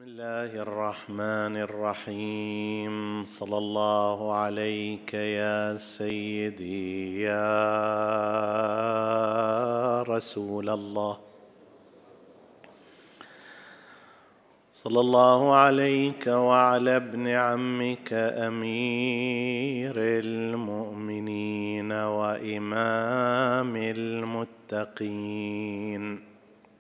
الله الرحمن الرحيم. صلى الله عليك يا سيدي يا رسول الله. صلى الله عليك وعلى ابن عمك أمير المؤمنين وإمام المتقين.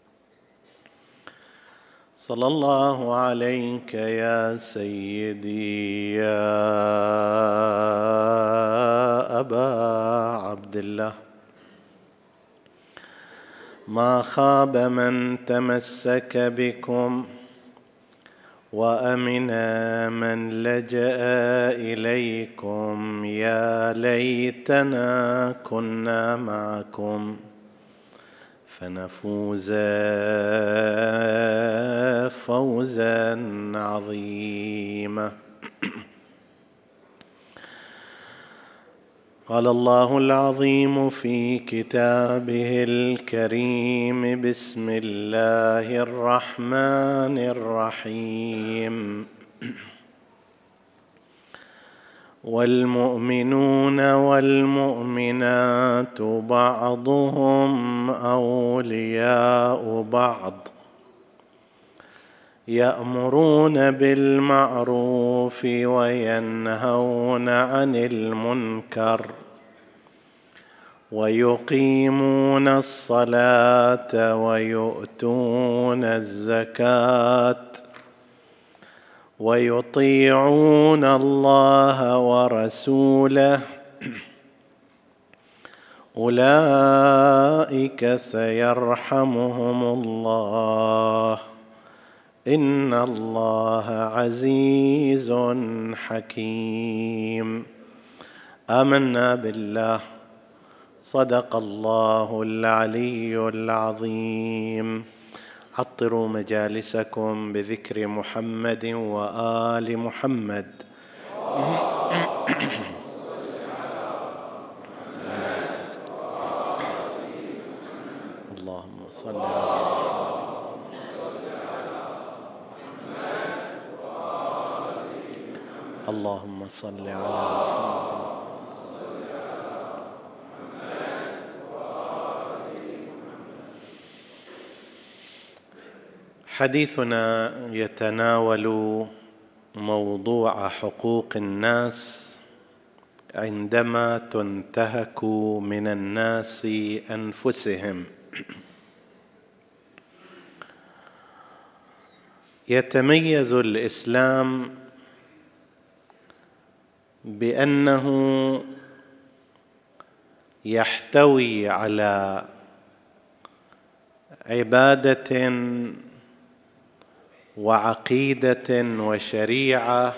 صلى الله عليك يا سيدي يا أبا عبد الله. ما خاب من تمسك بكم وأمن من لجأ إليكم. يا ليتنا كنا معكم فنفوز فوزا عظيما. قال الله العظيم في كتابه الكريم: بسم الله الرحمن الرحيم. والمؤمنون والمؤمنات بعضهم أولياء بعض يأمرون بالمعروف وينهون عن المنكر ويقيمون الصلاة ويؤتون الزكاة ويطيعون الله ورسوله. أولئك سيرحمهم الله، إن الله عزيز حكيم. آمنا بالله. صدق الله العلي العظيم. عطروا مجالسكم بذكر محمد وآل محمد. اللهم صل على محمد. اللهم صل على محمد. حديثنا يتناول موضوع حقوق الناس عندما تنتهك من الناس أنفسهم. يتميز الإسلام بأنه يحتوي على عبادة وعقيدة وشريعة،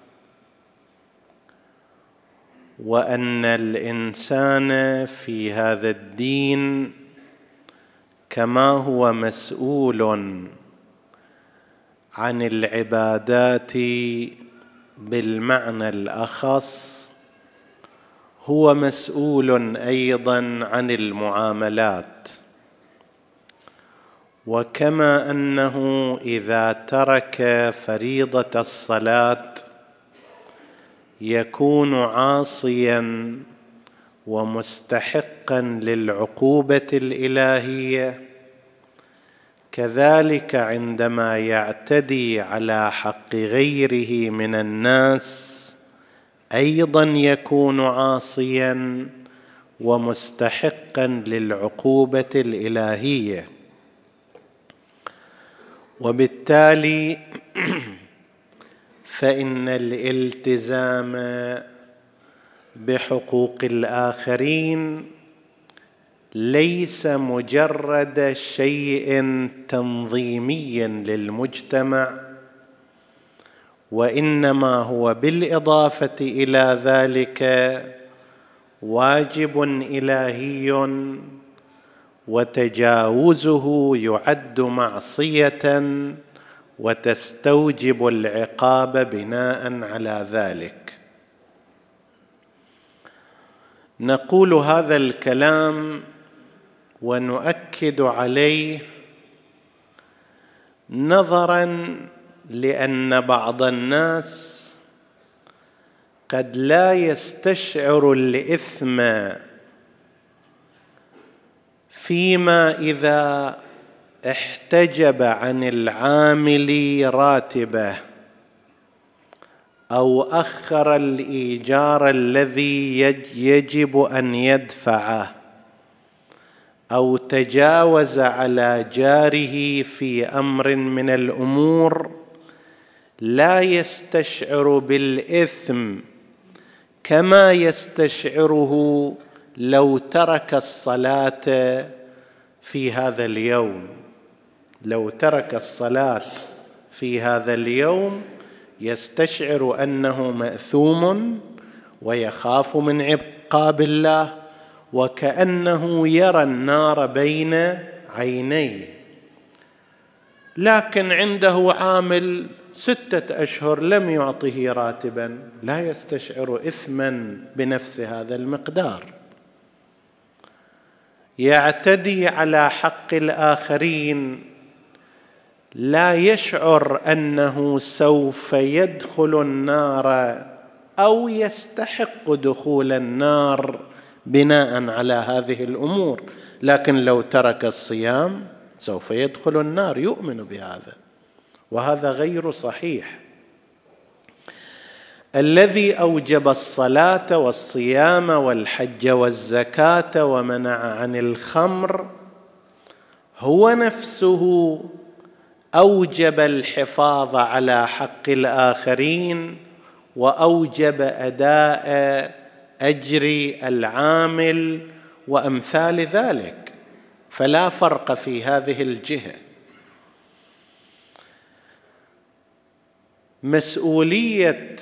وأن الإنسان في هذا الدين كما هو مسؤول عن العبادات بالمعنى الأخص، هو مسؤول أيضا عن المعاملات. وكما أنه إذا ترك فريضة الصلاة يكون عاصيا ومستحقا للعقوبة الإلهية، كذلك عندما يعتدي على حق غيره من الناس أيضا يكون عاصيا ومستحقا للعقوبة الإلهية. وبالتالي فإن الالتزام بحقوق الآخرين ليس مجرد شيء تنظيمي للمجتمع، وإنما هو بالإضافة إلى ذلك واجب إلهي، وتجاوزه يعد معصية وتستوجب العقاب بناء على ذلك. نقول هذا الكلام ونؤكد عليه نظرا لأن بعض الناس قد لا يستشعر الإثم فيما إذا احتجب عن العامل راتبه أو أخر الإيجار الذي يجب أن يدفعه أو تجاوز على جاره في أمر من الأمور، لا يستشعر بالإثم كما يستشعره لو ترك الصلاة في هذا اليوم. لو ترك الصلاة في هذا اليوم يستشعر أنه مأثوم ويخاف من عقاب الله، وكأنه يرى النار بين عينيه. لكن عنده عامل 6 أشهر لم يعطه راتبا، لا يستشعر إثما بنفس هذا المقدار. يعتدي على حق الآخرين، لا يشعر أنه سوف يدخل النار أو يستحق دخول النار بناء على هذه الأمور، لكن لو ترك الصيام سوف يدخل النار، يؤمن بهذا، وهذا غير صحيح. الذي أوجب الصلاة والصيام والحج والزكاة ومنع عن الخمر هو نفسه أوجب الحفاظ على حق الآخرين، وأوجب أداء أجر العامل وأمثال ذلك، فلا فرق في هذه الجهة. مسؤولية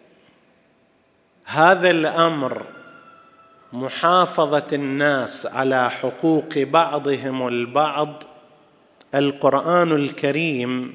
هذا الأمر محافظة الناس على حقوق بعضهم البعض، القرآن الكريم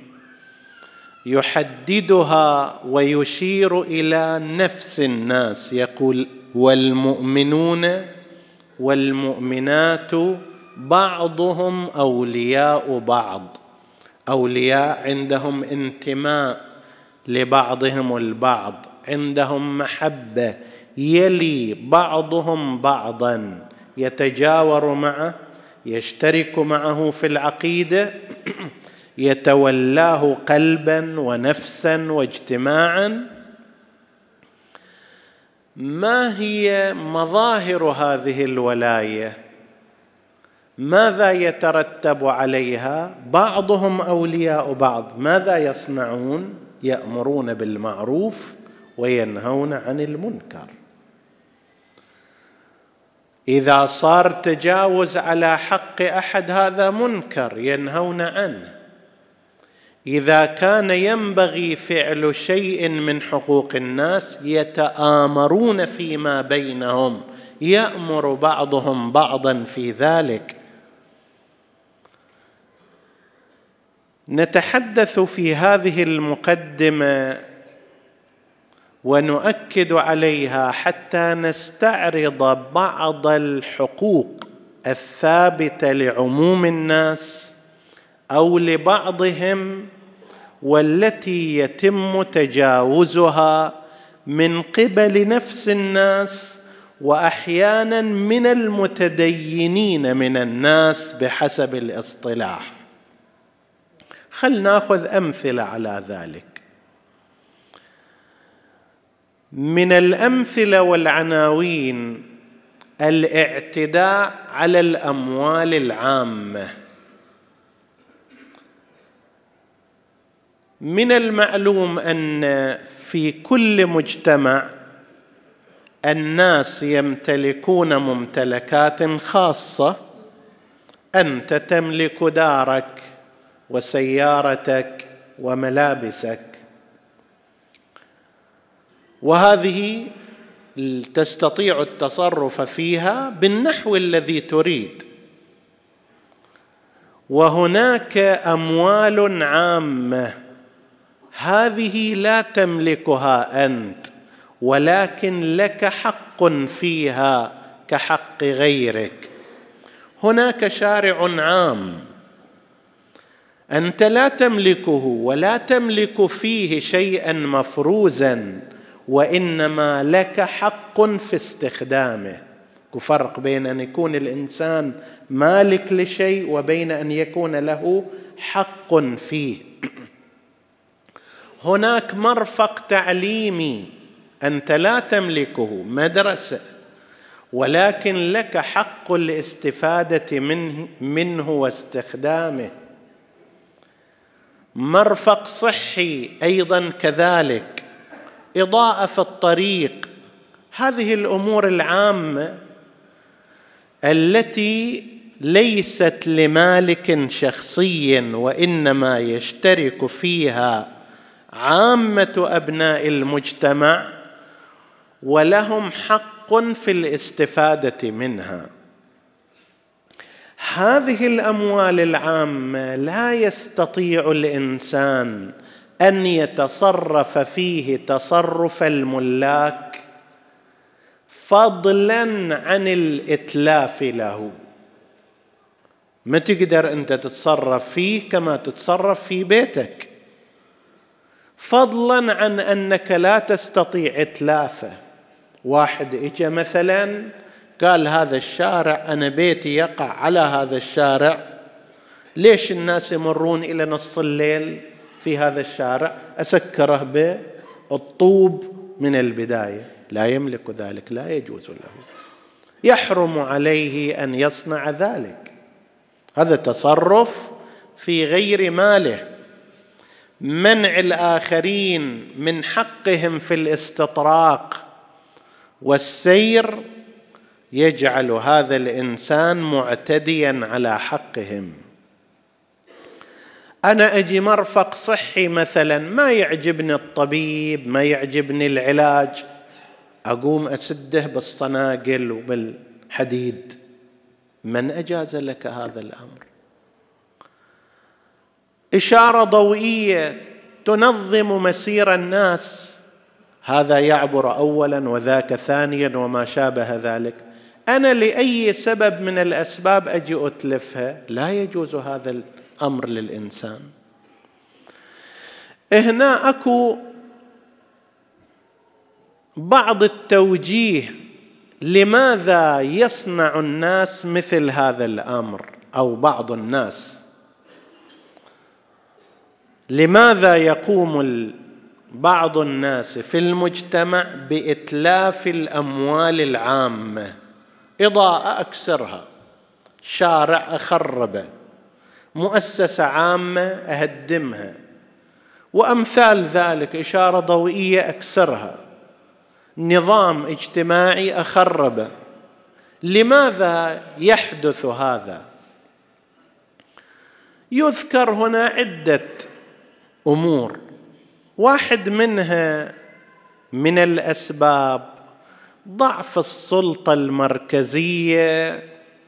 يحددها ويشير إلى نفس الناس، يقول: والمؤمنون والمؤمنات بعضهم أولياء بعض. أولياء عندهم انتماء لبعضهم البعض، عندهم محبة، يلي بعضهم بعضا، يتجاور معه، يشترك معه في العقيدة، يتولاه قلبا ونفسا واجتماعا. ما هي مظاهر هذه الولاية؟ ماذا يترتب عليها؟ بعضهم أولياء بعض. ماذا يصنعون؟ يأمرون بالمعروف وينهون عن المنكر. إذا صار تجاوز على حق أحد هذا منكر، ينهون عنه. إذا كان ينبغي فعل شيء من حقوق الناس، يتآمرون فيما بينهم، يأمر بعضهم بعضا في ذلك. نتحدث في هذه المقدمة ونؤكد عليها حتى نستعرض بعض الحقوق الثابتة لعموم الناس أو لبعضهم، والتي يتم تجاوزها من قبل نفس الناس، وأحيانا من المتدينين من الناس بحسب الاصطلاح. خلنا نأخذ أمثلة على ذلك. من الأمثلة والعناوين: الاعتداء على الأموال العامة. من المعلوم أن في كل مجتمع الناس يمتلكون ممتلكات خاصة. أنت تملك دارك وسيارتك وملابسك، وهذه تستطيع التصرف فيها بالنحو الذي تريد. وهناك أموال عامة، هذه لا تملكها أنت، ولكن لك حق فيها كحق غيرك. هناك شارع عام، أنت لا تملكه ولا تملك فيه شيئا مفروزا، وإنما لك حق في استخدامه. فرق بين أن يكون الإنسان مالك لشيء وبين أن يكون له حق فيه. هناك مرفق تعليمي أنت لا تملكه، مدرسة، ولكن لك حق الاستفادة منه واستخدامه. مرفق صحي أيضا كذلك، إضاءة في الطريق. هذه الأمور العامة التي ليست لمالك شخصي، وإنما يشترك فيها عامة أبناء المجتمع، ولهم حق في الاستفادة منها. هذه الأموال العامة لا يستطيع الإنسان أن يتصرف فيه تصرف الملاك فضلا عن الإتلاف له. ما تقدر أنت تتصرف فيه كما تتصرف في بيتك، فضلا عن أنك لا تستطيع إتلافه. واحد إجا مثلا قال هذا الشارع أنا بيتي يقع على هذا الشارع، ليش الناس يمرون إلى نص الليل في هذا الشارع؟ أسكره بالطوب من البداية. لا يملك ذلك، لا يجوز له، يحرم عليه أن يصنع ذلك. هذا تصرف في غير ماله. منع الآخرين من حقهم في الاستطراق والسير يجعل هذا الإنسان معتديا على حقهم. أنا أجي مرفق صحي مثلا، ما يعجبني الطبيب، ما يعجبني العلاج، أقوم أسده بالصناقل وبالحديد. من أجاز لك هذا الأمر؟ إشارة ضوئية تنظم مسير الناس، هذا يعبر أولا وذاك ثانيا وما شابه ذلك. أنا لأي سبب من الأسباب أجي أتلفها، لا يجوز هذا الأمر للإنسان. هنا أكو بعض التوجيه لماذا يصنع الناس مثل هذا الأمر، أو بعض الناس لماذا يقوم بعض الناس في المجتمع بإتلاف الأموال العامة. إضاءة أكسرها، شارع أخربه، مؤسسة عامة أهدمها، وأمثال ذلك. إشارة ضوئية أكسرها، نظام اجتماعي أخربه. لماذا يحدث هذا؟ يذكر هنا عدة أمور. واحد منها من الأسباب ضعف السلطة المركزية،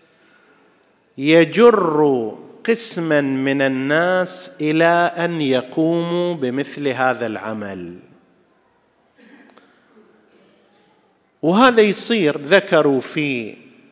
يجر قسما من الناس إلى أن يقوموا بمثل هذا العمل. وهذا يصير. ذكروا في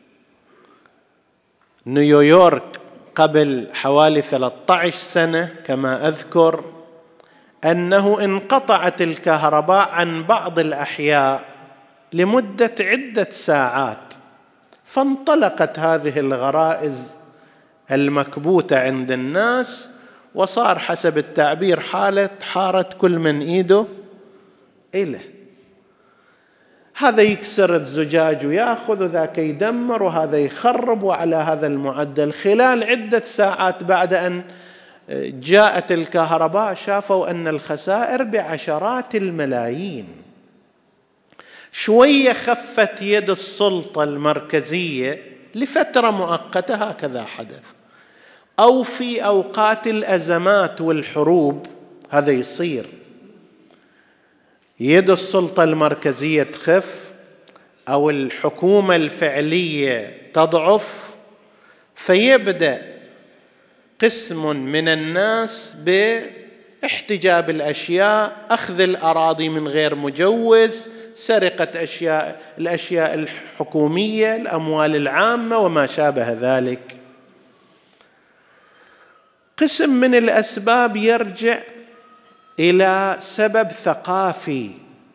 نيويورك قبل حوالي 13 سنة كما أذكر أنه انقطعت الكهرباء عن بعض الأحياء لمدة عدة ساعات، فانطلقت هذه الغرائز المكبوتة عند الناس، وصار حسب التعبير حالة حارة كل من إيده إله. هذا يكسر الزجاج ويأخذ، وذاك يدمر، وهذا يخرب، وعلى هذا المعدل خلال عدة ساعات بعد أن جاءت الكهرباء شافوا أن الخسائر بعشرات الملايين. شوية خفت يد السلطة المركزية لفترة مؤقتة، هكذا حدث. أو في أوقات الأزمات والحروب هذا يصير، يد السلطة المركزية تخف أو الحكومة الفعلية تضعف، فيبدأ قسم من الناس باحتجاب الأشياء، أخذ الأراضي من غير مجوز، سرقة الأشياء الحكومية، الأموال العامة وما شابه ذلك. قسم من الأسباب يرجع إلى سبب ثقافي.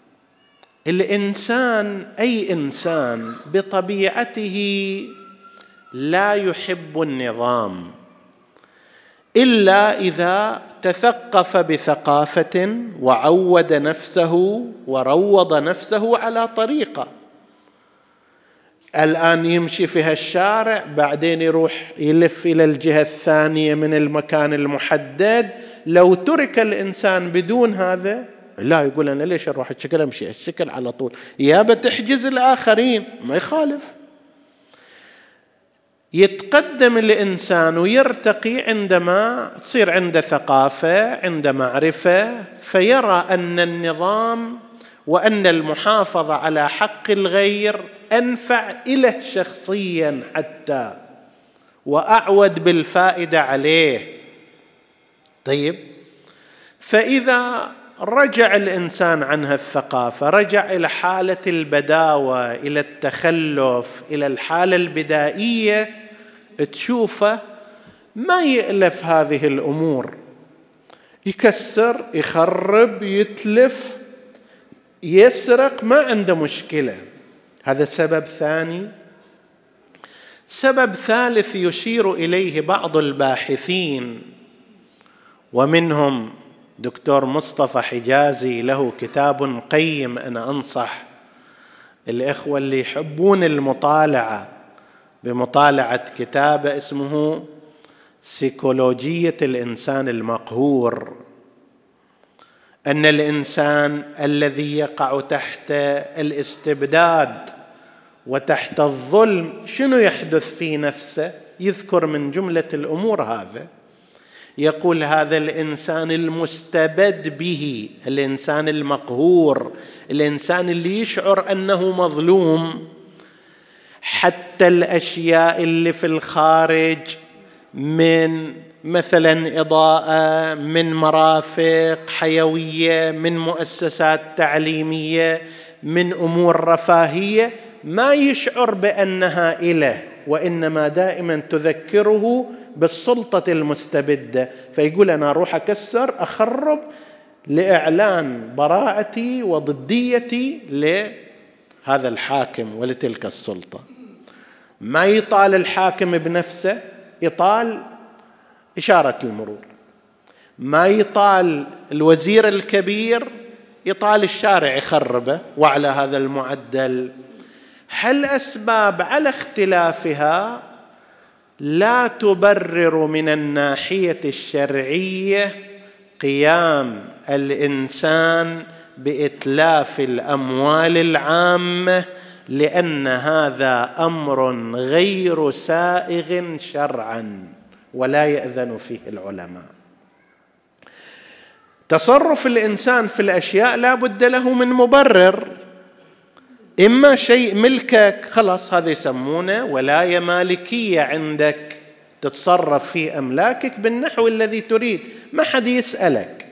الإنسان، أي إنسان بطبيعته لا يحب النظام إلا إذا تثقف بثقافة وعود نفسه وروض نفسه على طريقة. الآن يمشي في هالشارع، بعدين يروح يلف إلى الجهة الثانية من المكان المحدد. لو ترك الإنسان بدون هذا، لا، يقول أنا ليش أروح الشكل، أمشي الشكل على طول، يا بتحجز الآخرين، ما يخالف. يتقدم الإنسان ويرتقي عندما تصير عنده ثقافة، عنده معرفة، فيرى أن النظام وأن المحافظة على حق الغير أنفع إله شخصيا حتى، وأعود بالفائدة عليه. طيب، فإذا رجع الإنسان عن هالثقافة، رجع إلى حالة البداوة، إلى التخلف، إلى الحالة البدائية، تشوفه ما يألف هذه الأمور، يكسر، يخرب، يتلف، يسرق، ما عنده مشكلة. هذا سبب ثاني. سبب ثالث يشير إليه بعض الباحثين، ومنهم دكتور مصطفى حجازي، له كتاب قيم، أنا أنصح الإخوة اللي يحبون المطالعة بمطالعة كتابه، اسمه سيكولوجية الإنسان المقهور. أن الإنسان الذي يقع تحت الاستبداد وتحت الظلم شنو يحدث في نفسه؟ يذكر من جملة الأمور هذا، يقول هذا الإنسان المستبد به، الإنسان المقهور، الإنسان اللي يشعر أنه مظلوم، حتى الأشياء اللي في الخارج من مثلا إضاءة، من مرافق حيوية، من مؤسسات تعليمية، من أمور رفاهية، ما يشعر بأنها إله، وإنما دائما تذكره بالسلطة المستبدة. فيقول أنا أروح أكسر، أخرب، لإعلان براءتي وضديتي لهذا الحاكم ولتلك السلطة. ما يطال الحاكم بنفسه، يطال إشارة المرور. ما يطال الوزير الكبير، يطال الشارع يخربه. وعلى هذا المعدل هالأسباب على اختلافها لا تبرر من الناحية الشرعية قيام الإنسان بإتلاف الأموال العامة، لأن هذا أمر غير سائغ شرعا ولا يأذن فيه العلماء. تصرف الإنسان في الأشياء لا بد له من مبرر. إما شيء ملكك، خلاص هذا يسمونه ولاية مالكية عندك، تتصرف في أملاكك بالنحو الذي تريد، ما حد يسألك.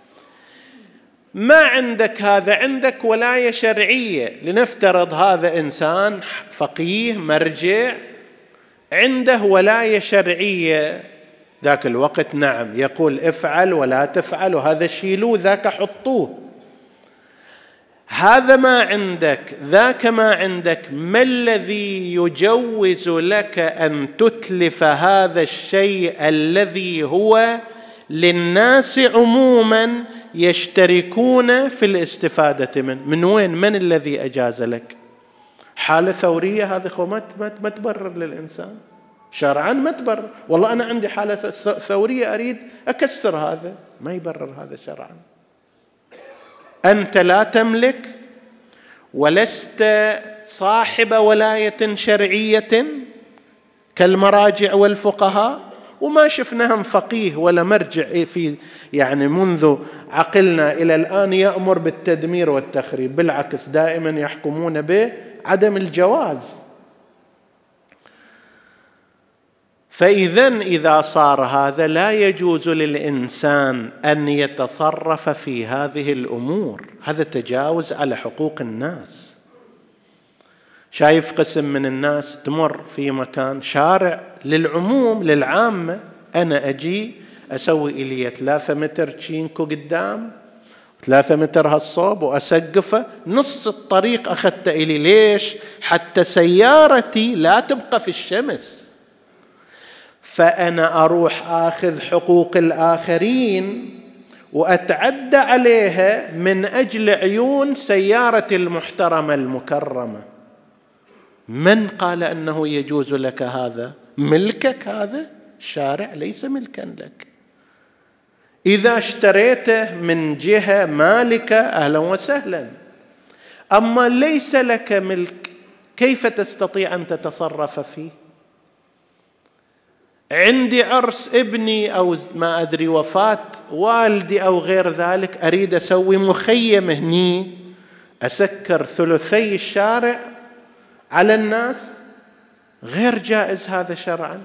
ما عندك هذا، عندك ولاية شرعية. لنفترض هذا إنسان فقيه مرجع، عنده ولاية شرعية، ذاك الوقت نعم يقول افعل ولا تفعل، وهذا شيلوه، ذاك حطوه. هذا ما عندك، ذاك ما عندك. ما الذي يجوز لك أن تتلف هذا الشيء الذي هو للناس عموما يشتركون في الاستفادة منه؟ من وين؟ من الذي أجاز لك؟ حالة ثورية هذه ما تبرر للإنسان شرعا، ما تبرر. والله أنا عندي حالة ثورية أريد أكسر هذا، ما يبرر هذا شرعا. أنت لا تملك ولست صاحب ولاية شرعية كالمراجع والفقهاء، وما شفناهم فقيه ولا مرجع في منذ عقلنا إلى الآن يأمر بالتدمير والتخريب، بالعكس دائما يحكمون بعدم الجواز. فإذن إذا صار هذا لا يجوز للإنسان أن يتصرف في هذه الأمور، هذا تجاوز على حقوق الناس. شايف قسم من الناس تمر في مكان شارع للعموم للعامة، أنا أجي أسوي إلي 3 متر تشينكو قدام 3 متر هالصوب وأسقفه، نص الطريق أخذت إلي. ليش؟ حتى سيارتي لا تبقى في الشمس. فأنا أروح آخذ حقوق الآخرين وأتعدى عليها من أجل عيون سيارتي المحترمة المكرمة. من قال أنه يجوز لك هذا؟ ملكك هذا؟ الشارع ليس ملكا لك. إذا اشتريته من جهة مالكة أهلا وسهلا، أما ليس لك ملك كيف تستطيع أن تتصرف فيه؟ عندي عرس ابني أو ما أدري وفاة والدي أو غير ذلك، أريد أسوي مخيم هني، أسكر ثلثي الشارع على الناس، غير جائز هذا شرعا.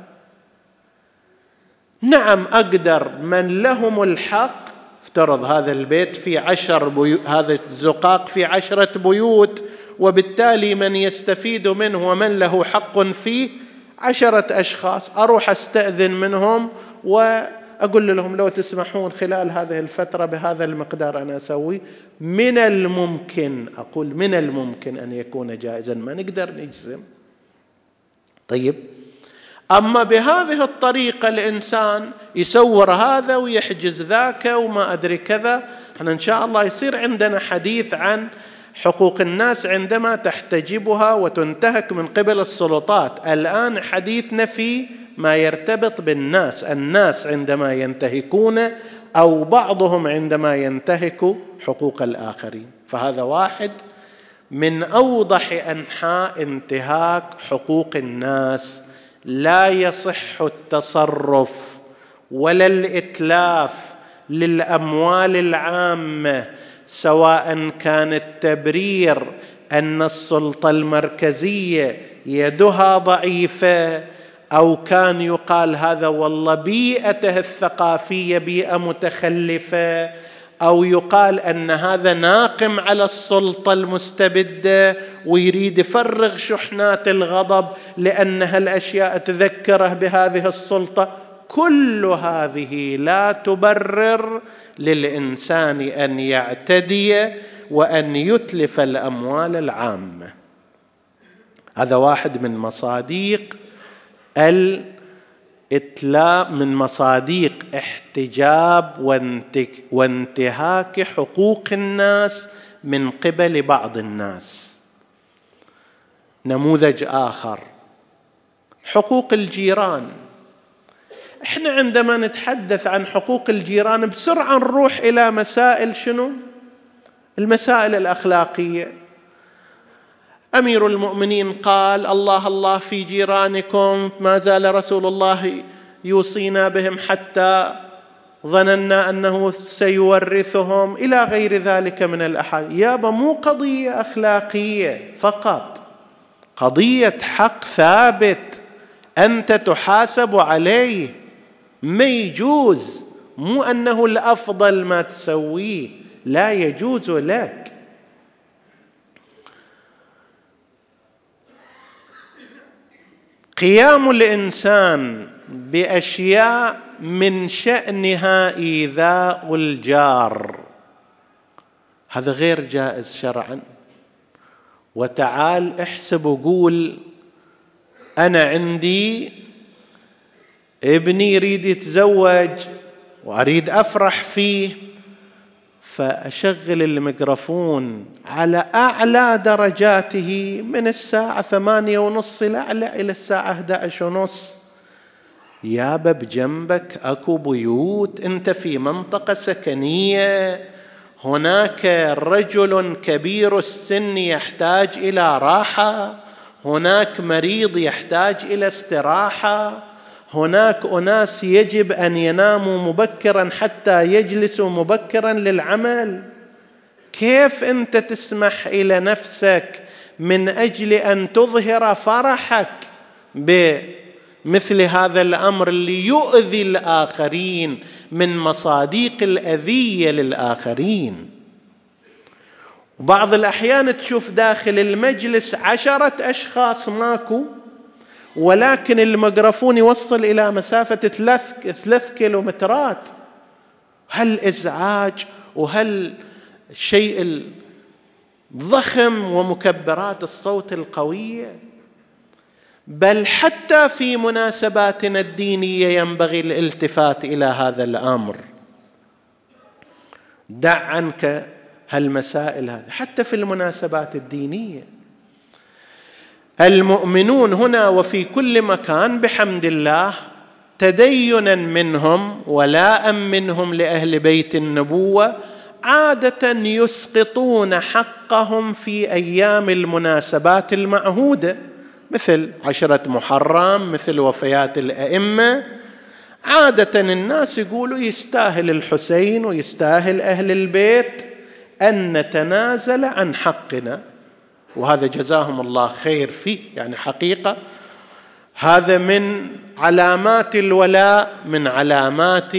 نعم أقدر من لهم الحق، افترض هذا البيت في 10 بيوت، هذا الزقاق في 10 بيوت، وبالتالي من يستفيد منه ومن له حق فيه 10 أشخاص، أروح أستأذن منهم وأقول لهم لو تسمحون خلال هذه الفترة بهذا المقدار أنا أسوي. من الممكن، أقول من الممكن أن يكون جائزا، ما نقدر نجزم. طيب، أما بهذه الطريقة الإنسان يسور هذا ويحجز ذاك وما أدري كذا. احنا إن شاء الله يصير عندنا حديث عن حقوق الناس عندما تحتجبها وتنتهك من قبل السلطات. الآن حديثنا في ما يرتبط بالناس، الناس عندما ينتهكون أو بعضهم عندما ينتهك حقوق الآخرين. فهذا واحد من أوضح أنحاء انتهاك حقوق الناس. لا يصح التصرف ولا الإتلاف للأموال العامة، سواء كان التبرير أن السلطة المركزية يدها ضعيفة، أو كان يقال هذا والله بيئته الثقافية بيئة متخلفة، أو يقال أن هذا ناقم على السلطة المستبدة ويريد يفرغ شحنات الغضب لأن هالأشياء تذكره بهذه السلطة. كل هذه لا تبرر للإنسان أن يعتدي وأن يتلف الأموال العامة. هذا واحد من مصادق الإتلاف، من مصادق احتجاب وانتهاك حقوق الناس من قبل بعض الناس. نموذج آخر، حقوق الجيران. احنا عندما نتحدث عن حقوق الجيران بسرعة نروح إلى مسائل شنو؟ المسائل الأخلاقية. أمير المؤمنين قال الله الله في جيرانكم، ما زال رسول الله يوصينا بهم حتى ظننا أنه سيورثهم، إلى غير ذلك من الأحاديث. يابا مو قضية أخلاقية فقط، قضية حق ثابت أنت تحاسب عليه، ما يجوز، مو أنه الأفضل ما تسويه، لا يجوز لك. قيام الإنسان بأشياء من شأنها إيذاء الجار هذا غير جائز شرعا. وتعال احسب وقول أنا عندي ابني يريد يتزوج وأريد أفرح فيه، فأشغل الميكروفون على أعلى درجاته من الساعة 8:30 الأعلى إلى الساعة 11:30. يابا بجنبك أكو بيوت، أنت في منطقة سكنية، هناك رجل كبير السن يحتاج إلى راحة، هناك مريض يحتاج إلى استراحة، هناك أناس يجب أن يناموا مبكرا حتى يجلسوا مبكرا للعمل. كيف أنت تسمح إلى نفسك من أجل أن تظهر فرحك بمثل هذا الأمر اللي يؤذي الآخرين من مصادق الأذية للآخرين؟ وبعض الأحيان تشوف داخل المجلس 10 أشخاص ماكو، ولكن الميكروفون يوصل إلى مسافة 3 كيلومترات. هالإزعاج وهالشيء الضخم ومكبرات الصوت القوية. بل حتى في مناسباتنا الدينية ينبغي الالتفات إلى هذا الأمر. دع عنك هالمسائل هذه حتى في المناسبات الدينية. المؤمنون هنا وفي كل مكان بحمد الله تدينا منهم ولاء منهم لأهل بيت النبوة عادة يسقطون حقهم في أيام المناسبات المعهودة، مثل 10 محرم، مثل وفيات الأئمة. عادة الناس يقولوا يستاهل الحسين ويستاهل أهل البيت أن نتنازل عن حقنا، وهذا جزاهم الله خير فيه، يعني حقيقة هذا من علامات الولاء، من علامات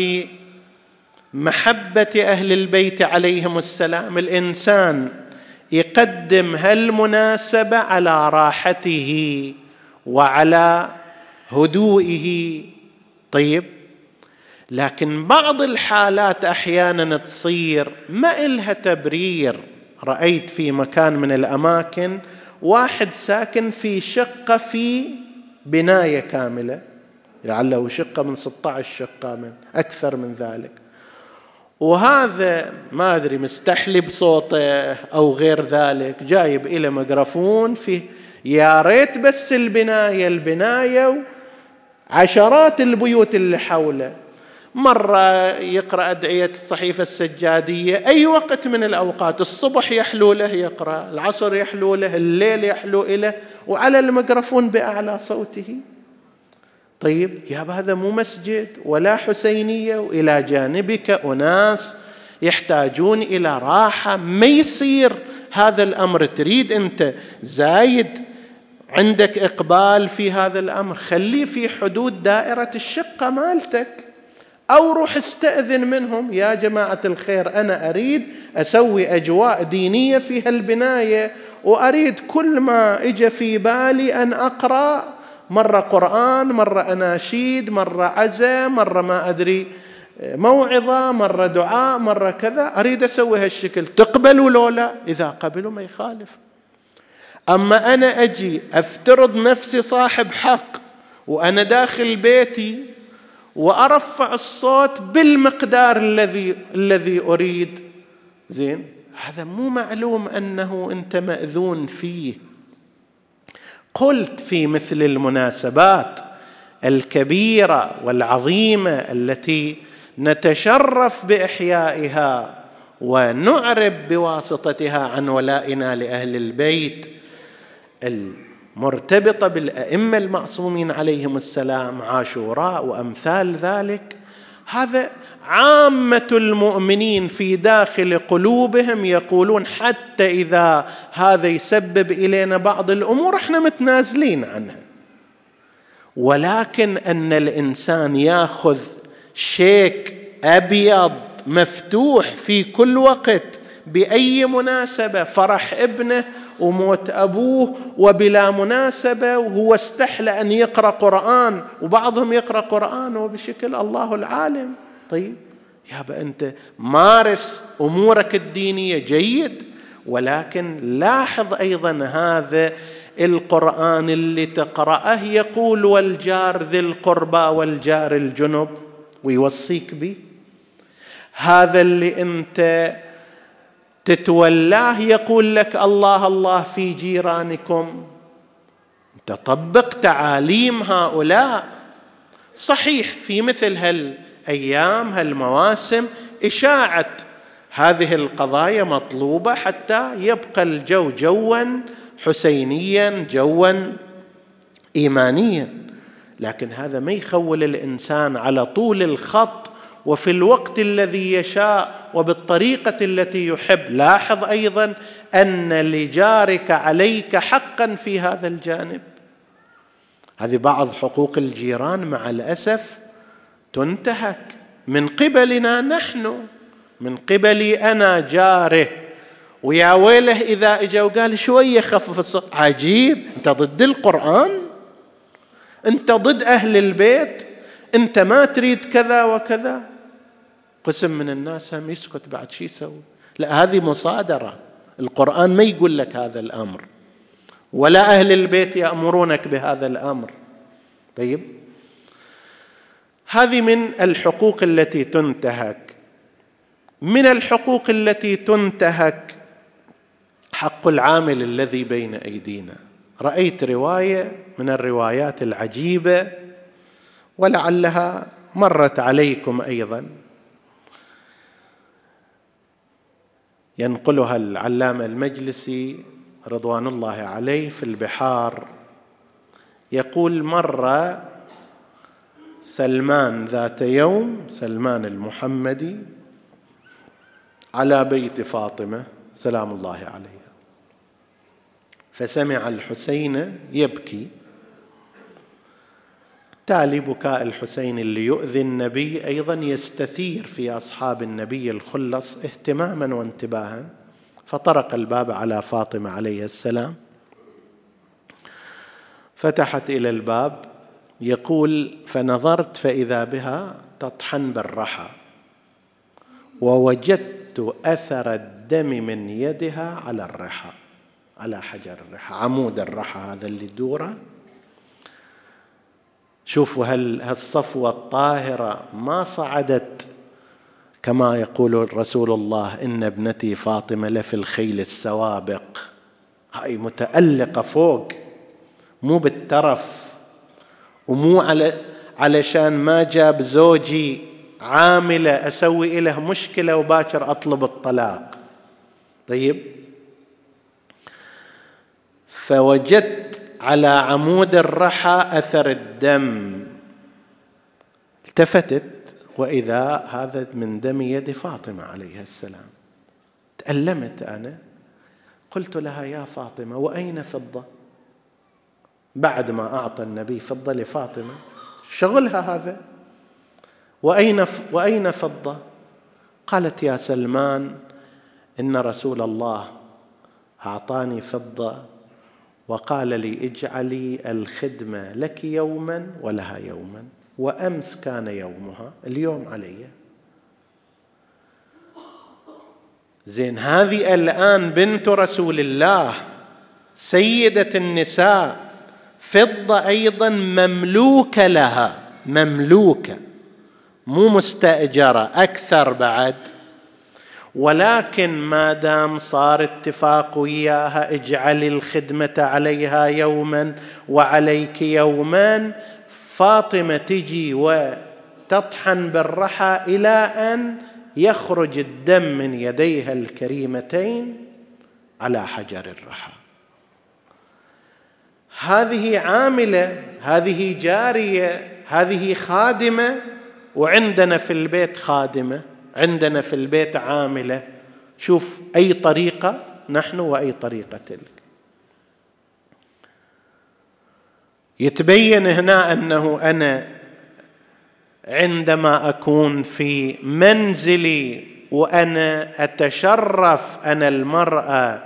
محبة أهل البيت عليهم السلام. الإنسان يقدم هالمناسبة على راحته وعلى هدوئه. طيب، لكن بعض الحالات أحيانا تصير ما إلها تبرير. رأيت في مكان من الأماكن واحد ساكن في شقة في بناية كاملة، لعله شقة من 16 شقة من أكثر من ذلك، وهذا ما أدري مستحلي بصوته أو غير ذلك، جايب إلى ميكروفون فيه يا ريت بس البناية وعشرات البيوت اللي حوله. مرة يقرأ أدعية الصحيفة السجادية أي وقت من الأوقات، الصبح يحلو له يقرأ، العصر يحلو له، الليل يحلو له، وعلى الميكروفون بأعلى صوته. طيب يا هذا مو مسجد ولا حسينية، وإلى جانبك أناس يحتاجون إلى راحة. ما يصير هذا الأمر. تريد أنت زايد عندك إقبال في هذا الأمر، خليه في حدود دائرة الشقة مالتك، أو روح استأذن منهم يا جماعة الخير أنا أريد أسوي أجواء دينية في هالبناية، وأريد كل ما إجا في بالي أن أقرأ، مرة قرآن، مرة أناشيد، مرة عزة، مرة ما أدري موعظة، مرة دعاء، مرة كذا، أريد أسوي هالشكل. تقبلوا لو لا؟ إذا قبلوا ما يخالف. أما أنا أجي أفترض نفسي صاحب حق وأنا داخل بيتي وأرفع الصوت بالمقدار الذي أريد، زين، هذا مو معلوم أنه أنت مأذون فيه. قلت في مثل المناسبات الكبيرة والعظيمة التي نتشرف بإحيائها ونعرب بواسطتها عن ولائنا لأهل البيت المرتبطة بالأئمة المعصومين عليهم السلام، عاشوراء وأمثال ذلك، هذا عامة المؤمنين في داخل قلوبهم يقولون حتى إذا هذا يسبب إلينا بعض الأمور احنا متنازلين عنها. ولكن أن الإنسان يأخذ شيك أبيض مفتوح في كل وقت بأي مناسبة، فرح ابنه وموت أبوه وبلا مناسبة، وهو استحلى أن يقرأ قرآن، وبعضهم يقرأ قرآن وبشكل الله العالم. طيب يا أنت مارس أمورك الدينية جيد، ولكن لاحظ أيضا هذا القرآن اللي تقرأه يقول والجار ذي القربى والجار الجنب، ويوصيك به. هذا اللي أنت تتولاه يقول لك الله الله في جيرانكم. تطبق تعاليم هؤلاء. صحيح في مثل هالأيام هالمواسم إشاعة هذه القضايا مطلوبة حتى يبقى الجو جوا حسينيا، جوا إيمانيا، لكن هذا ما يخول الإنسان على طول الخط وفي الوقت الذي يشاء وبالطريقة التي يحب. لاحظ أيضا أن لجارك عليك حقا في هذا الجانب. هذه بعض حقوق الجيران مع الأسف تنتهك من قبلنا نحن، من قبلي أنا جاره، ويا ويله إذا إجا وقال شوية خفف الصوت. عجيب، أنت ضد القرآن؟ أنت ضد أهل البيت، أنت ما تريد كذا وكذا. قسم من الناس هم يسكت، بعد شي يسوي؟ لا، هذه مصادرة. القرآن ما يقول لك هذا الأمر، ولا أهل البيت يأمرونك بهذا الأمر. طيب، هذه من الحقوق التي تنتهك. من الحقوق التي تنتهك حق العامل الذي بين أيدينا. رأيت رواية من الروايات العجيبة ولعلها مرت عليكم أيضا، ينقلها العلامة المجلسي رضوان الله عليه في البحار. يقول: مر سلمان ذات يوم، سلمان المحمدي، على بيت فاطمة سلام الله عليها، فسمع الحسين يبكي. بالتالي بكاء الحسين اللي يؤذي النبي أيضا يستثير في أصحاب النبي الخلص اهتماما وانتباها، فطرق الباب على فاطمة عليه السلام، فتحت إلى الباب. يقول: فنظرت فإذا بها تطحن بالرحى، ووجدت أثر الدم من يدها على الرحى، على حجر الرحى، عمود الرحى هذا اللي دوره. شوفوا هالصفوة الطاهرة ما صعدت كما يقول رسول الله: إن ابنتي فاطمة لفي الخيل السوابق. هاي متألقة فوق، مو بالترف، ومو علشان ما جاب زوجي عاملة أسوي إله مشكلة وباكر أطلب الطلاق. طيب، فوجدت على عمود الرحى أثر الدم. التفتت وإذا هذا من دم يد فاطمة عليها السلام. تألمت أنا، قلت لها: يا فاطمة، وأين فضة؟ بعد ما أعطى النبي فضة لفاطمة، شغلها هذا، وأين فضة؟ قالت: يا سلمان، إن رسول الله أعطاني فضة وقال لي: اجعلي الخدمة لك يوما ولها يوما، وأمس كان يومها، اليوم علي. زين، هذه الآن بنت رسول الله، سيدة النساء، فضة أيضا مملوكة لها، مملوكة مو مستأجرة، أكثر بعد. ولكن ما دام صار اتفاق وياها: اجعلي الخدمة عليها يوما وعليك يوما، فاطمة تجي وتطحن بالرحى إلى أن يخرج الدم من يديها الكريمتين على حجر الرحى. هذه عاملة، هذه جارية، هذه خادمة، وعندنا في البيت خادمة، عندنا في البيت عاملة. شوف أي طريقة نحن وأي طريقة تلك. يتبين هنا أنه أنا عندما أكون في منزلي وأنا أتشرف، أنا المرأة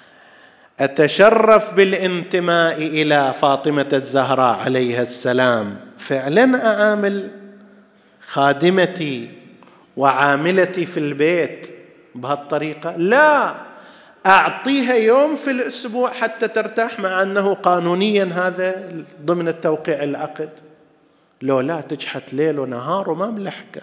أتشرف بالانتماء إلى فاطمة الزهراء عليها السلام، فعلا أعامل خادمتي وعاملتي في البيت بهالطريقة؟ لا، أعطيها يوم في الأسبوع حتى ترتاح، مع أنه قانونيا هذا ضمن التوقيع العقد. لو لا تجحت ليل ونهار وما ملحقة.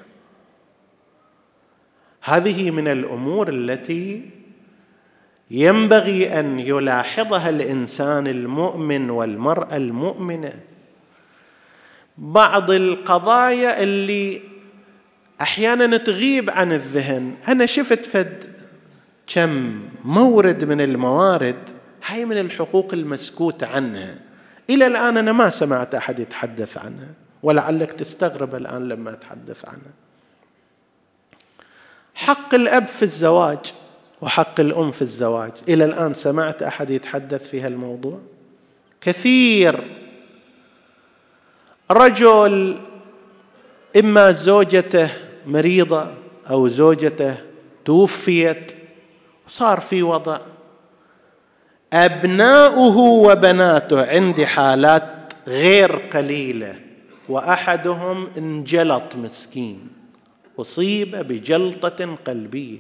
هذه من الأمور التي ينبغي أن يلاحظها الإنسان المؤمن والمرأة المؤمنة. بعض القضايا اللي أحيانا تغيب عن الذهن، أنا شفت كم مورد من الموارد، هاي من الحقوق المسكوت عنها، إلى الآن أنا ما سمعت أحد يتحدث عنها، ولعلك تستغرب الآن لما أتحدث عنها. حق الأب في الزواج وحق الأم في الزواج، إلى الآن سمعت أحد يتحدث في هالموضوع؟ كثير. رجل إما زوجته مريضة أو زوجته توفيت، صار في وضع أبناؤه وبناته، عندي حالات غير قليلة، وأحدهم انجلط مسكين، أصيب بجلطة قلبية،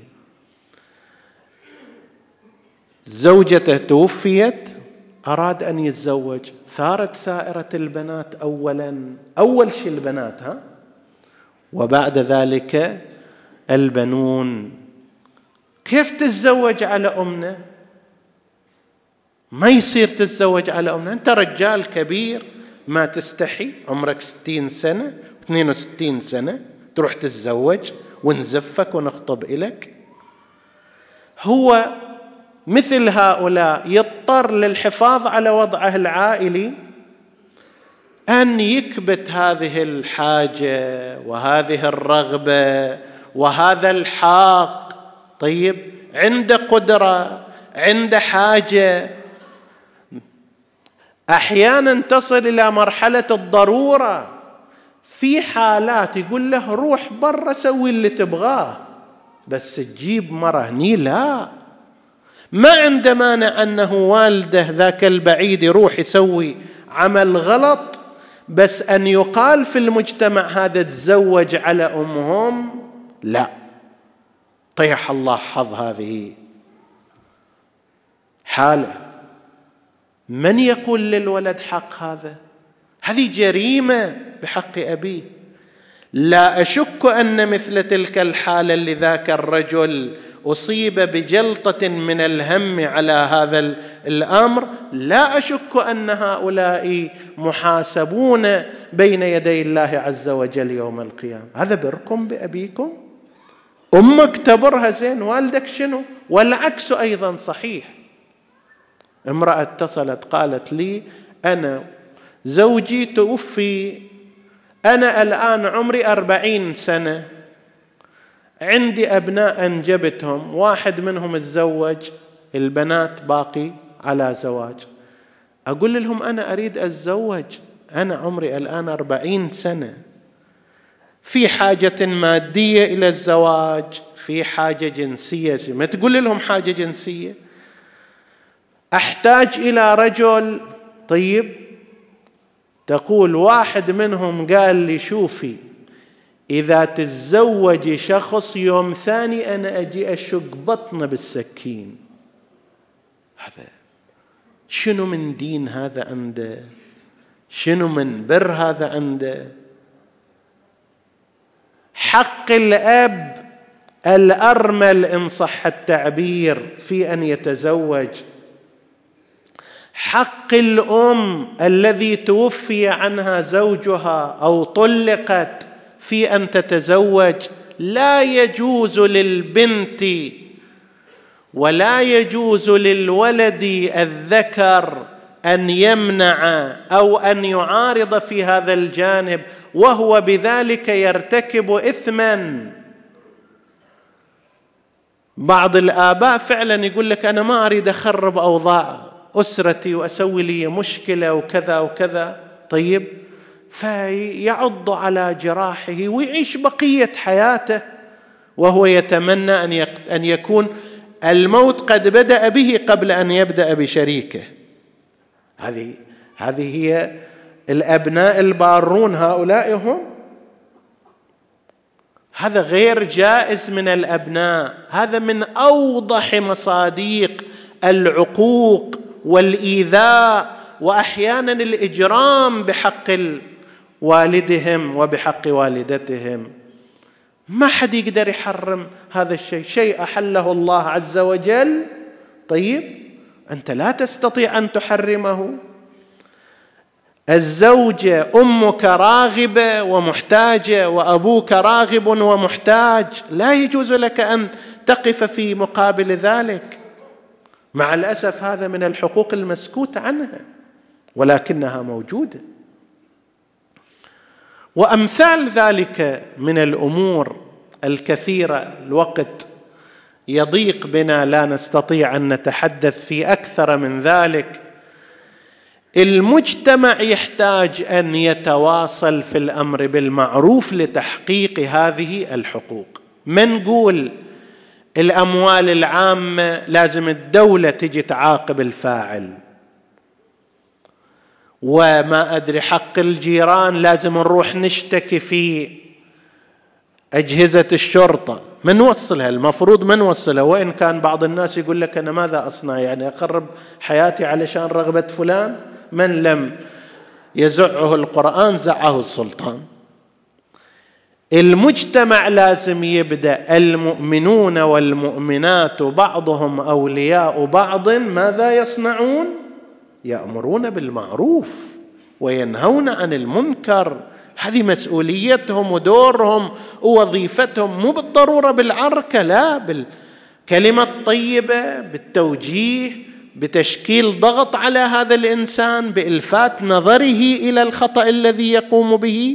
زوجته توفيت، أراد أن يتزوج، ثارت ثائرة البنات أول شيء البنات، وبعد ذلك البنون. كيف تتزوج على أمنا؟ ما يصير تتزوج على أمنا، أنت رجال كبير ما تستحي، عمرك 60 سنة 62 سنة تروح تتزوج ونزفك ونخطب إليك؟ هو مثل هؤلاء يضطر للحفاظ على وضعه العائلي أن يكبت هذه الحاجة وهذه الرغبة وهذا الحاق. طيب، عنده قدرة، عنده حاجة، أحيانا تصل إلى مرحلة الضرورة. في حالات يقول له روح برا سوي اللي تبغاه، بس تجيب مرة هني لا. ما عنده مانع أنه والده ذاك البعيد يروح يسوي عمل غلط، بس أن يقال في المجتمع هذا تزوج على أمهم، لا، طيح الله حظ هذه حالة. من يقول للولد حق هذا؟ هذه جريمة بحق أبيه. لا أشك أن مثل تلك الحالة لذاك الرجل أصيب بجلطة من الهم على هذا الأمر، لا أشك أن هؤلاء محاسبون بين يدي الله عز وجل يوم القيامة. هذا بركم بأبيكم؟ أمك تبرها زين، والدك شنو؟ والعكس أيضا صحيح. امرأة اتصلت قالت لي أنا زوجي توفي، أنا الآن عمري 40 سنة، عندي أبناء أنجبتهم، واحد منهم تزوج، البنات باقي على زواج. أقول لهم أنا أريد أتزوج، أنا عمري الآن 40 سنة، في حاجة مادية إلى الزواج، في حاجة جنسية. ما تقول لهم حاجة جنسية، أحتاج إلى رجل. طيب، تقول واحد منهم قال لي شوفي، إذا تتزوجي شخص يوم ثاني أنا أجي أشق بطنه بالسكين. هذا شنو من دين هذا عنده؟ شنو من بر هذا عنده؟ حق الأب الأرمل إن صح التعبير في أن يتزوج، حق الأم الذي توفي عنها زوجها أو طلقت في أن تتزوج. لا يجوز للبنت ولا يجوز للولد الذكر أن يمنع أو أن يعارض في هذا الجانب، وهو بذلك يرتكب إثما. بعض الآباء فعلا يقول لك أنا ما أريد أخرب أوضاع أسرتي وأسوي لي مشكلة وكذا وكذا. طيب، فيعض على جراحه ويعيش بقية حياته وهو يتمنى أن يكون الموت قد بدأ به قبل أن يبدأ بشريكه. هذه هي الأبناء البارون، هؤلاء هم. هذا غير جائز من الأبناء، هذا من أوضح مصادق العقوق والإيذاء وأحيانا الإجرام بحق والدهم وبحق والدتهم. ما حد يقدر يحرم هذا الشيء، شيء أحله الله عز وجل. طيب، أنت لا تستطيع أن تحرمه. الزوجة أمك راغبة ومحتاجة وأبوك راغب ومحتاج، لا يجوز لك أن تقف في مقابل ذلك. مع الأسف هذا من الحقوق المسكوت عنها، ولكنها موجودة. وأمثال ذلك من الأمور الكثيرة. الوقت يضيق بنا، لا نستطيع أن نتحدث في أكثر من ذلك. المجتمع يحتاج أن يتواصل في الأمر بالمعروف لتحقيق هذه الحقوق. ما نقول الأموال العامة لازم الدولة تجي تعاقب الفاعل، وما أدري حق الجيران لازم نروح نشتكي في أجهزة الشرطة. من نوصلها؟ المفروض ما نوصلها. وإن كان بعض الناس يقول لك أنا ماذا أصنع، يعني أخرب حياتي علشان رغبة فلان؟ من لم يزعه القرآن زعه السلطان. المجتمع لازم يبدأ المؤمنون والمؤمنات بعضهم أولياء بعض ماذا يصنعون؟ يأمرون بالمعروف وينهون عن المنكر. هذه مسؤوليتهم ودورهم ووظيفتهم، مو بالضرورة بالعركة، لا، بالكلمة الطيبة، بالتوجيه، بتشكيل ضغط على هذا الإنسان، بإلفات نظره إلى الخطأ الذي يقوم به.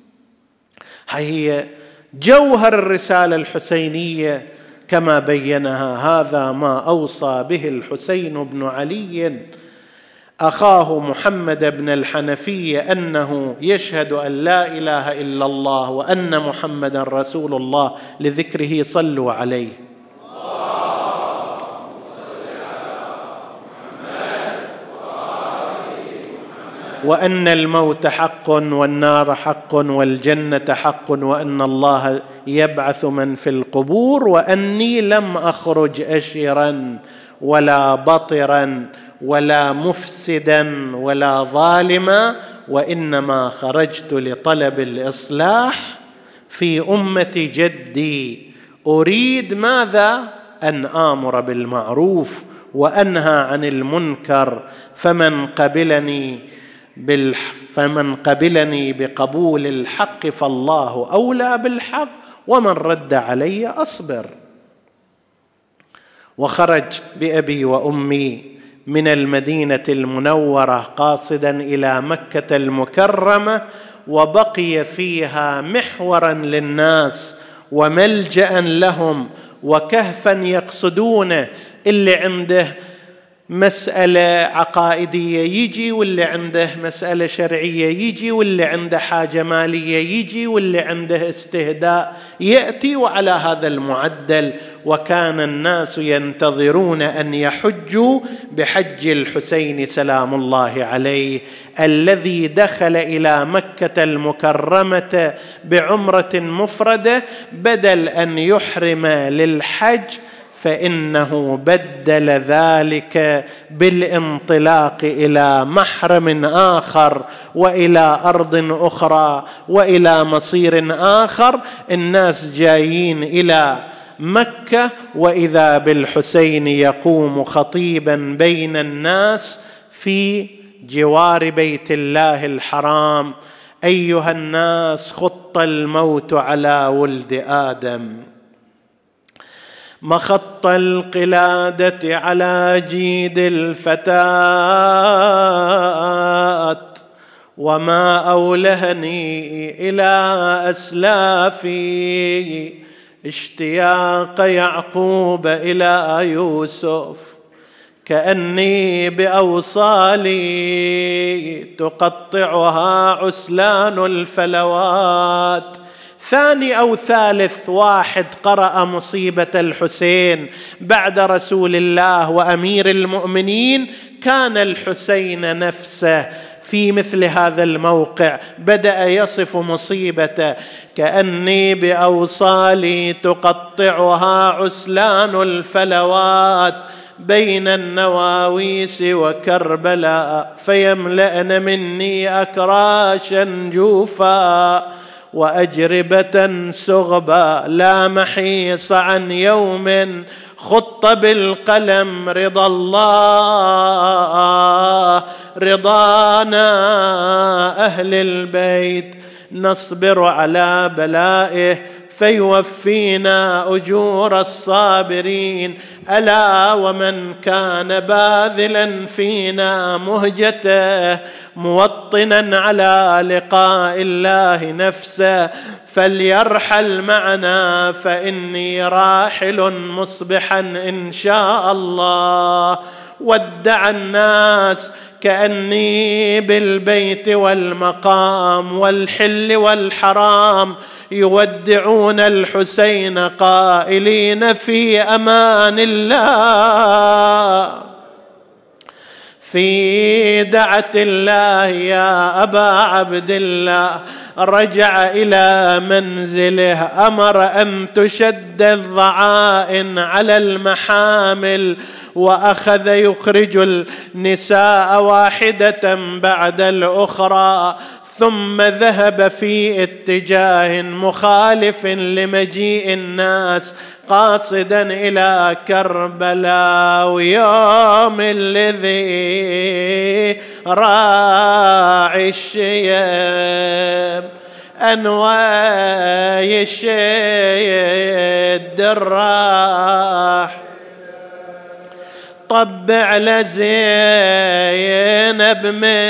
هي جوهر الرسالة الحسينية كما بينها. هذا ما أوصى به الحسين بن علي أخاه محمد بن الحنفية، أنه يشهد أن لا إله إلا الله وأن محمدا رسول الله، لذكره صلوا عليه. وأن الموت حق والنار حق والجنة حق وأن الله يبعث من في القبور، وأني لم أخرج أشرا ولا بطرا ولا مفسدا ولا ظالما، وإنما خرجت لطلب الإصلاح في أمة جدي، أريد ماذا؟ أن آمر بالمعروف وأنهى عن المنكر، فمن قبلني بقبول الحق فالله أولى بالحق، ومن رد علي أصبر. وخرج بأبي وأمي من المدينة المنورة قاصدا إلى مكة المكرمة، وبقي فيها محورا للناس وملجأ لهم وكهفا يقصدونه. اللي عنده مسألة عقائدية يجي، واللي عنده مسألة شرعية يجي، واللي عنده حاجة مالية يجي، واللي عنده استهداء يأتي، وعلى هذا المعدل. وكان الناس ينتظرون أن يحجوا بحج الحسين سلام الله عليه، الذي دخل إلى مكة المكرمة بعمرة مفردة بدل أن يحرم للحج، فإنه بدل ذلك بالانطلاق إلى محرم آخر وإلى أرض أخرى وإلى مصير آخر. الناس جايين إلى مكة، وإذا بالحسين يقوم خطيبا بين الناس في جوار بيت الله الحرام: أيها الناس، خط الموت على ولد آدم، مخط القلادة على جيد الفتاة، وما أولهني إلى أسلافي اشتياق يعقوب إلى يوسف، كأني بأوصالي تقطعها عسلان الفلوات. ثاني أو ثالث واحد قرأ مصيبة الحسين بعد رسول الله وأمير المؤمنين كان الحسين نفسه في مثل هذا الموقع، بدأ يصف مصيبته: كأني بأوصالي تقطعها عسلان الفلوات بين النواويس وكربلاء، فيملأن مني أكراشا جوفا وأجربة سغبا، لا محيص عن يوم خط بالقلم رضا الله رضانا أهل البيت، نصبر على بلائه فيوفينا أجور الصابرين. ألا ومن كان باذلا فينا مهجته موطنا على لقاء الله نفسه فليرحل معنا، فإني راحل مصبحا إن شاء الله. ودع الناس كأني بالبيت والمقام والحل والحرام يودعون الحسين قائلين: في أمان الله. في دعة الله يا أبا عبد الله رجع إلى منزله، أمر أن تشد الضعائن على المحامل، وأخذ يخرج النساء واحدة بعد الأخرى، ثم ذهب في اتجاه مخالف لمجيء الناس قاصدا إلى كربلاء. ويوم الذي راعي الشيب أنواي الشيد الراح، طبع لزينب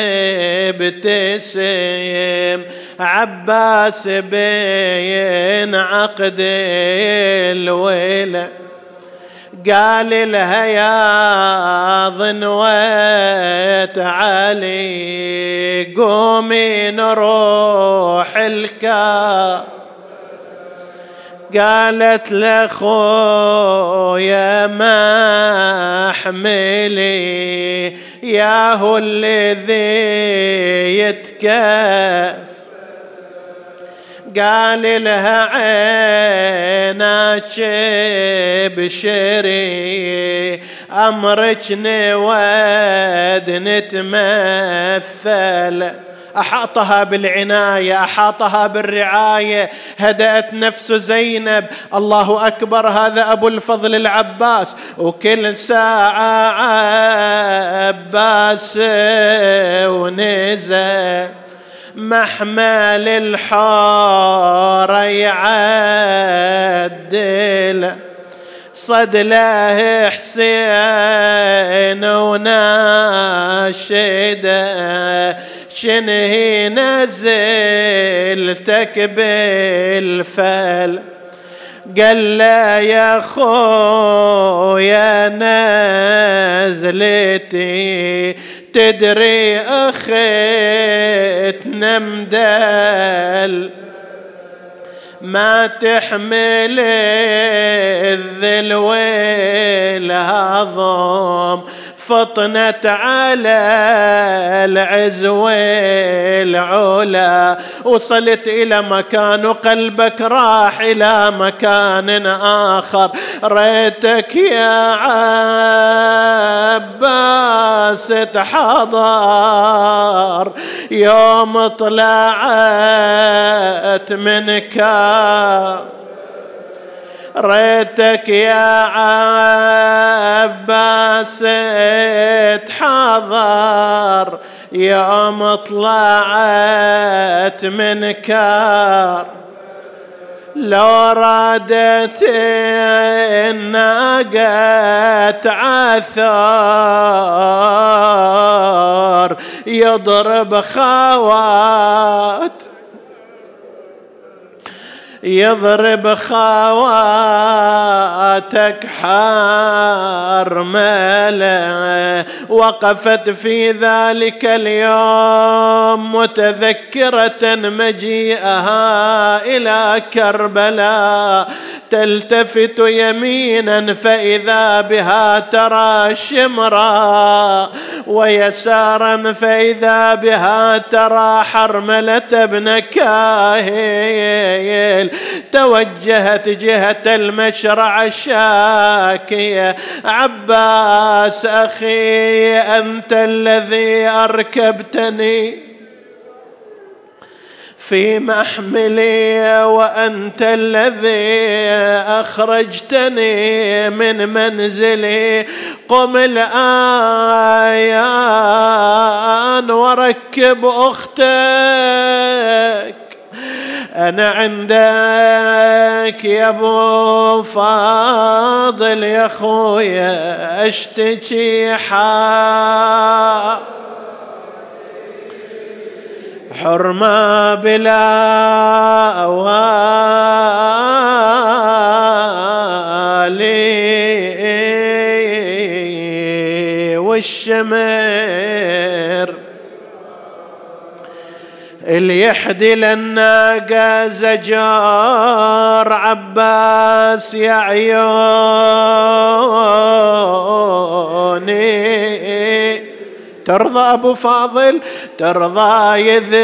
مبتسم، عباس بين عقد الويلة، قال لها يا ضنوة علي قومي نروح الكار. قالت لأخويا ما احملي ياهو الذي يتكف، قال لها عيناك بشري أمرك نود نتمثل. أحاطها بالعناية، أحاطها بالرعاية، هدأت نفس زينب. الله أكبر، هذا أبو الفضل العباس، وكل ساعة عباس ونزل محمل الحور يعدل، صد له حسين وناشده شنهي نزلتك بالفل. قال له يا خويا نزلتي تدري اختنا مدل، ما تحمل الذل والهضم، فطنت على العز والعلا، وصلت إلى مكان وقلبك راح إلى مكان آخر. ريتك يا عباس تحضر يوم طلعت منك، ريتك يا عباس تحضر يوم طلعت من كار. لو رادت الناقة عثار يضرب خوات، يضرب خواتك حرملة. وقفت في ذلك اليوم متذكرة مجيئها إلى كربلاء، تلتفت يمينا فإذا بها ترى شمرا، ويسارا فإذا بها ترى حرملة بن كاهل. توجهت جهة المشرع الشاكية، عباس أخي أنت الذي أركبتني في محملي، وأنت الذي أخرجتني من منزلي، قم الآن وركب أختك. أنا عندك يا أبو فاضل يا أخويا أشتكي حرمة بلا والي والشمر اللي يحدي للناقة زجار. عباس يا عيوني ترضى أبو فاضل؟ ترضى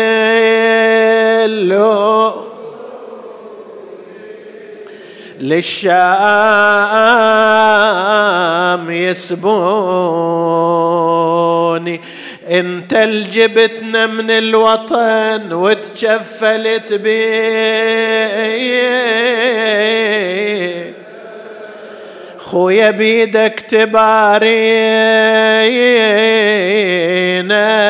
يذلوا للشام يسبوني، انت الجبتنا من الوطن وتشفلت بي، خويا بيدك تبارينا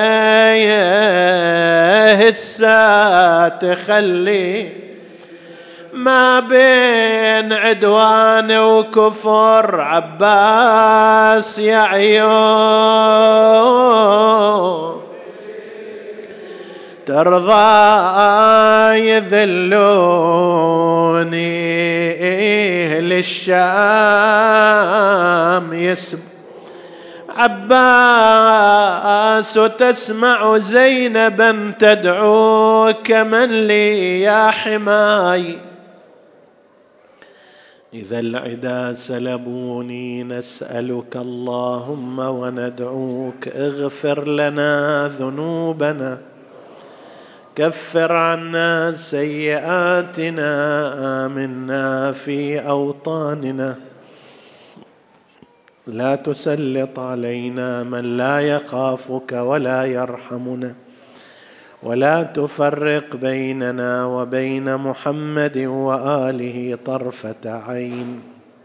هسه تخلي ما بين عدوان وكفر عباس يا عيون، ترضى يذلوني للشام يسب عباس، وتسمع زينبا تدعوك من لي يا حماي، إذا العدا سلبوني نسألك اللهم وندعوك اغفر لنا ذنوبنا، كفر عنا سيئاتنا، آمنا في أوطاننا، لا تسلط علينا من لا يخافك ولا يرحمنا، ولا تفرق بيننا وبين محمد وآله طرفة عين.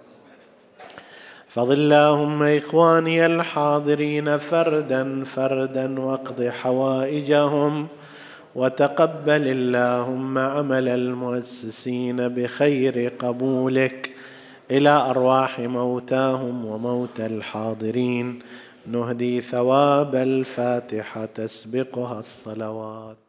فضل اللهم إخواني الحاضرين فردا فردا واقض حوائجهم، وتقبل اللهم عمل المؤسسين بخير قبولك، إلى أرواح موتاهم وموتى الحاضرين نهدي ثواب الفاتحة تسبقها الصلوات.